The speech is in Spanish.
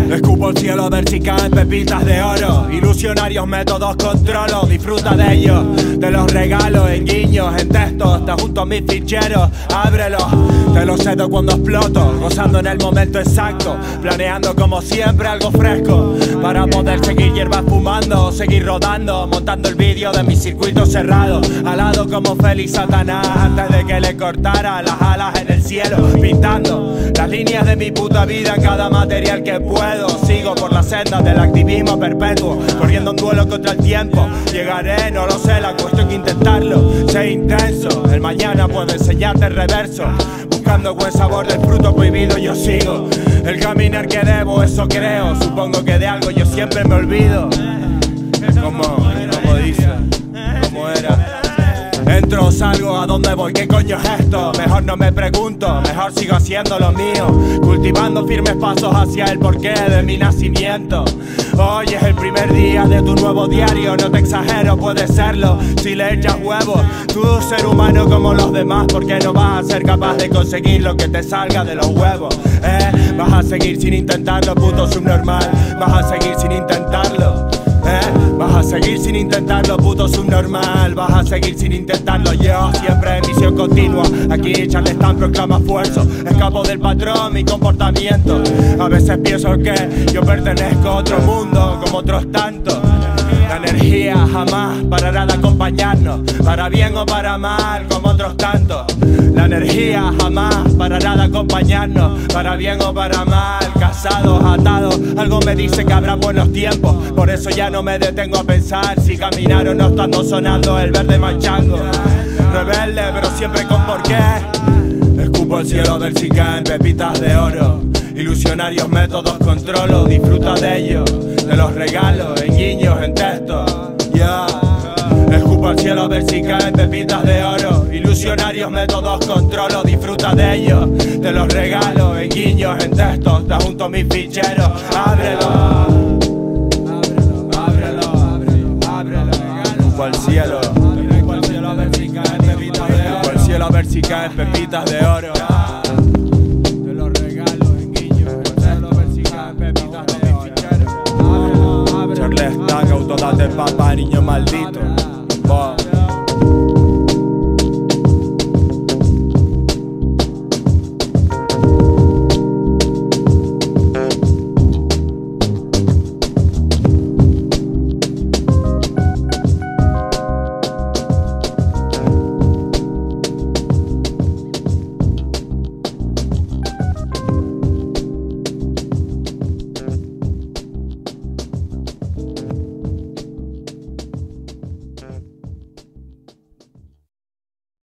Escupo al cielo a ver si caen pepitas de oro. Ilusionarios métodos controlo, disfruta de ellos. De los regalos en guiños, en textos, está junto a mis ficheros. Ábrelos, te lo cedo cuando exploto. Gozando en el momento exacto, planeando como siempre algo fresco. Para poder seguir hierbas fumando, seguir rodando, montando el vídeo de mi circuito cerrado. Alado como Félix Satanás antes de que le cortara las alas en el cielo. Pintando las líneas de mi puta vida en cada material que puedo. Sigo por la senda del activismo perpetuo, corriendo un duelo contra el tiempo. Llegaré, no lo sé, la cuestión que intentarlo. Sé intenso, el mañana puedo enseñarte el reverso. Buscando buen sabor del fruto prohibido yo sigo. El caminar que debo, eso creo. Supongo que de algo yo siempre me olvido. Como dice, como era. Entro o salgo, ¿a dónde voy? ¿Qué coño es esto? Mejor no me pregunto, mejor sigo haciendo lo mío. Cultivando firmes pasos hacia el porqué de mi nacimiento. Hoy es el primer día de tu nuevo diario, no te exagero, puede serlo si le echas huevos. Tú, ser humano como los demás, porque no vas a ser capaz de conseguir lo que te salga de los huevos. Vas a seguir sin intentarlo, puto subnormal. Vas a seguir sin intentarlo. Vas a seguir sin intentarlo, puto subnormal. Vas a seguir sin intentarlo. Yo siempre en misión continua. Aquí Charles Stan proclama esfuerzo. Escapo del patrón, mi comportamiento. A veces pienso que yo pertenezco a otro mundo, como otros tantos. La energía jamás parará de acompañarnos, para bien o para mal, como otros tantos. La energía jamás parará de acompañarnos, para bien o para mal. Casados, atados, algo me dice que habrá buenos tiempos. Por eso ya no me detengo a pensar si caminar o no estando sonando el verde manchango. Rebelde, pero siempre con porqué. Escupo al cielo a ver si caen pepitas de oro. Ilusionarios métodos controlo, disfruta de ellos. De los regalos, en guiños, en textos. Escupo al cielo a ver si caen pepitas de oro. Ilusionarios métodos controlo, disfruta de ellos. De los regalos, en guiños, en textos. Está junto a mis ficheros. Ábrelo. Escupo al cielo. Escupo al cielo a ver si caen pepitas de oro. Escupo al cielo a ver si caen pepitas de oro. De los regalos, en guiños, en textos. A ver si caen pepitas de oro. Charles Stan, autodate papa, niño maldito.